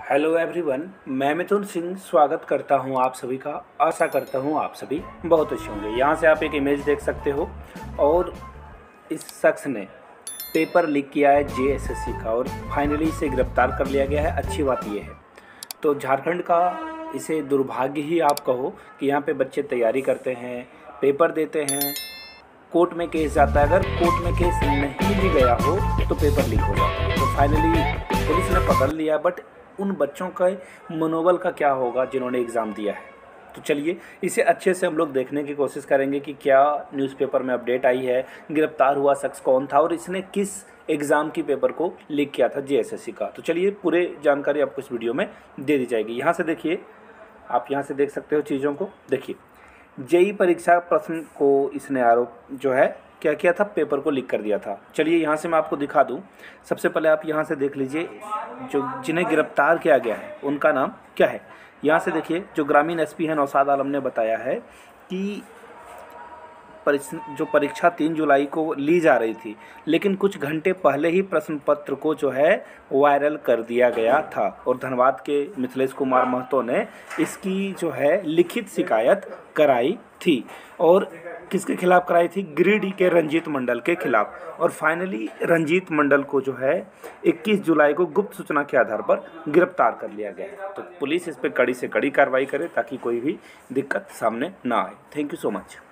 Hello everyone, मैं मिथुन सिंह स्वागत करता हूं आप सभी का। आशा करता हूं आप सभी बहुत अच्छे होंगे। यहां से आप एक इमेज देख सकते हो और इस शख्स ने पेपर लीक किया है जेएसएससी का और फाइनली इसे गिरफ्तार कर लिया गया है। अच्छी बात यह है तो झारखंड का इसे दुर्भाग्य ही आप कहो कि यहाँ पे बच्चे तैयारी करते हैं, पेपर देते हैं, कोर्ट में केस जाता है। अगर कोर्ट में केस नहीं भी गया हो तो पेपर लीक हो जाता है। तो फाइनली पुलिस ने पकड़ लिया, बट उन बच्चों का मनोबल का क्या होगा जिन्होंने एग्ज़ाम दिया है। तो चलिए इसे अच्छे से हम लोग देखने की कोशिश करेंगे कि क्या न्यूज़पेपर में अपडेट आई है, गिरफ्तार हुआ शख्स कौन था और इसने किस एग्ज़ाम की पेपर को लीक किया था जेएसएससी का। तो चलिए पूरे जानकारी आपको इस वीडियो में दे दी जाएगी। यहाँ से देखिए, आप यहाँ से देख सकते हो चीज़ों को। देखिए, जेई परीक्षा प्रश्न को इसने आरोप जो है क्या किया था, पेपर को लीक कर दिया था। चलिए यहाँ से मैं आपको दिखा दूँ। सबसे पहले आप यहाँ से देख लीजिए जो जिन्हें गिरफ्तार किया गया है उनका नाम क्या है। यहाँ से देखिए, जो ग्रामीण एसपी हैं नौशाद आलम ने बताया है कि जो परीक्षा 3 जुलाई को ली जा रही थी, लेकिन कुछ घंटे पहले ही प्रश्न पत्र को जो है वायरल कर दिया गया था और धनबाद के मिथिलेश कुमार महतो ने इसकी जो है लिखित शिकायत कराई थी। और किसके खिलाफ कराई थी? गिरिडीह के रंजीत मंडल के खिलाफ। और फाइनली रंजीत मंडल को जो है 21 जुलाई को गुप्त सूचना के आधार पर गिरफ्तार कर लिया गया है। तो पुलिस इस पर कड़ी से कड़ी कार्रवाई करे ताकि कोई भी दिक्कत सामने ना आए। Thank you so much.